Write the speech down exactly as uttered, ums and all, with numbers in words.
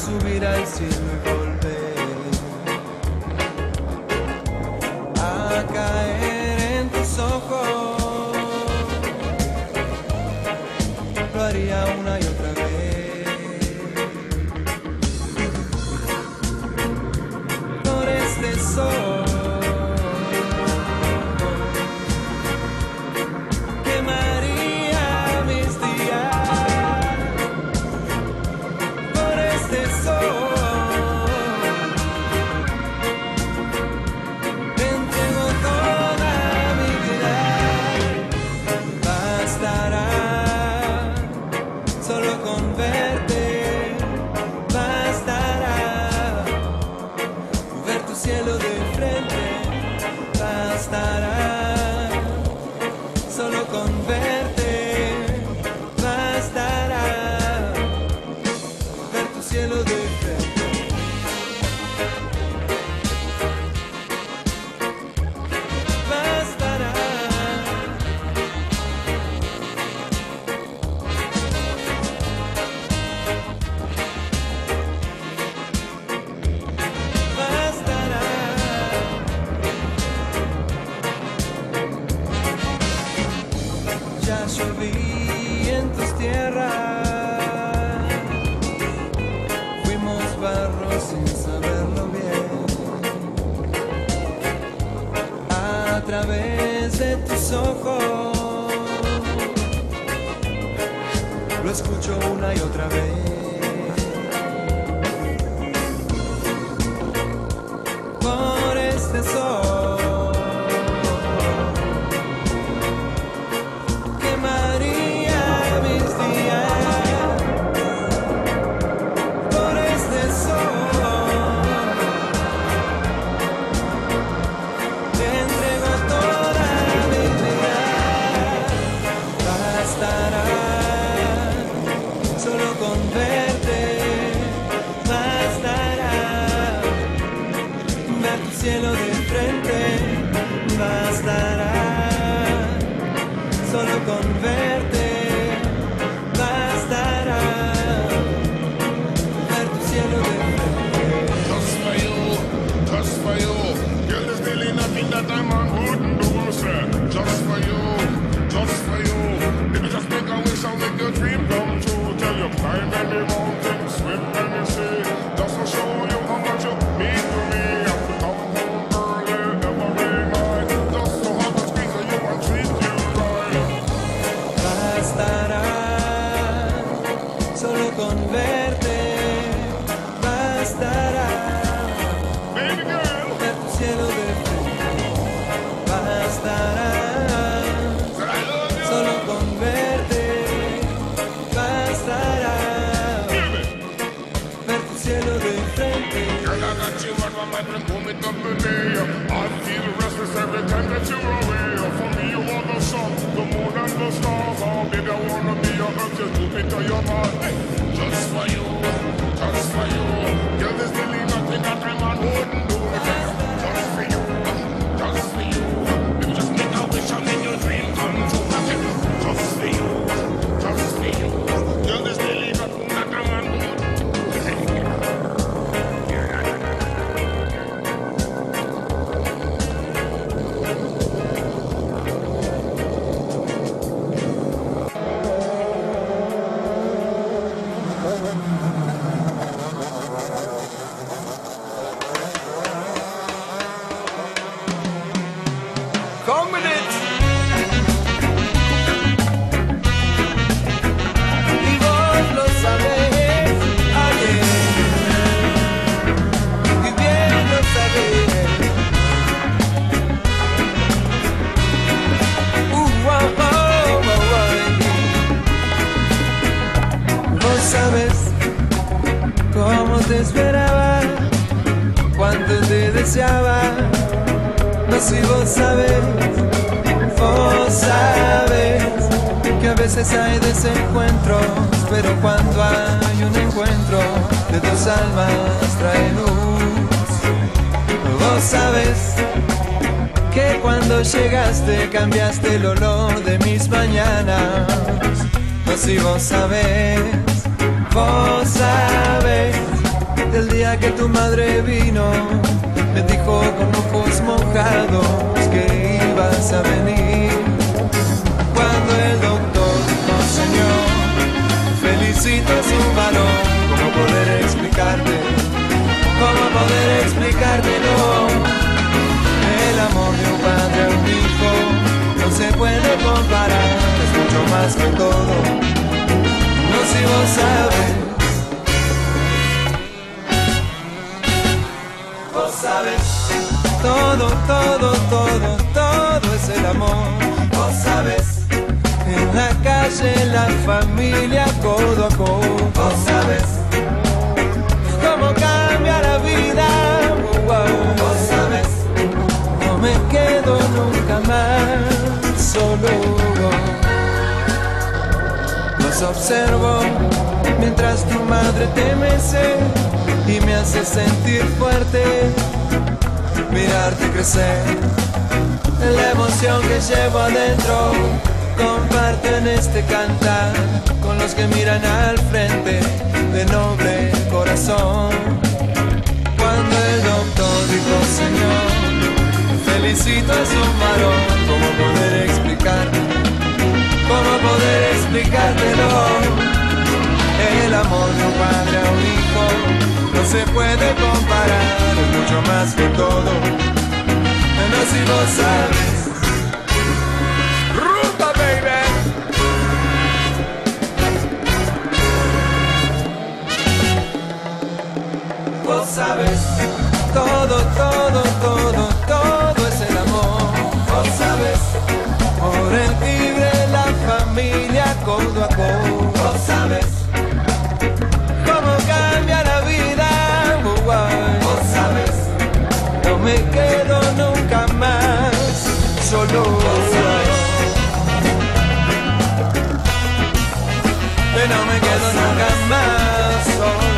subir al cielo y volver a caer en tus ojos. Lo haría una y otra vez por este sol. Lloví en tus tierras, fuimos barro sin saberlo bien. A través de tus ojos lo escucho una y otra vez. Por este sol cielo de frente, bastará solo con verte, bastará ver tu cielo de frente. Just for you, just for you, girl, there's really nothing that a man wouldn't do, sir. Just for you, just for you, if you just make a wish and make your dream come true. Tell you climb any mountain, swim any sea, just to show you how much you mean to me. I feel restless every time that you're away. For me, you are the sun, the moon and the stars. Oh, baby, I wanna be your earth, just to into your heart. Just for you, just for you. Girl, there's really nothing that a man wouldn't do. Just for you, just for you. Baby, just make a wish and make your dream come true. Just for you, just for you. Girl, there's really nothing that a man wouldn't do. Te esperaba, cuánto te deseaba. No sé, vos sabés, vos sabés que a veces hay desencuentros, pero cuando hay un encuentro de dos almas trae luz. Vos sabés que cuando llegaste cambiaste el olor de mis mañanas. No sé, vos sabés, vos sabés El día que tu madre vino, me dijo con ojos mojados que ibas a venir. Cuando el doctor dijo, señor, felicito a su varón. ¿Cómo poder explicarte? ¿Cómo poder explicártelo? El amor de un padre a un hijo no se puede comparar, es mucho más que todo. No si vos sabes, vos sabes, todo, todo, todo, todo es el amor. Vos sabes, en la calle, en la familia, codo a codo. Vos sabes, cómo cambia la vida. Vos sabes, no me quedo nunca más solo. Los observo mientras tu madre te mece y me hace sentir fuerte, mirarte crecer. La emoción que llevo adentro comparto en este cantar con los que miran al frente de noble corazón. Cuando el doctor dijo, señor, felicito a su varón. ¿Cómo poder explicar? ¿Cómo poder explicártelo? El amor de un padre a un hijo no se puede comparar, es mucho más que todo. No si vos sabes. ¡Rumba, baby! Vos sabes, todo, todo, todo, todo es el amor. Vos sabes, por el libre la familia codo a codo. Vos sabes, cómo cambia la vida. Vos sabes, no me quedo nunca más solo. Vos sabes, que no me quedo nunca más solo.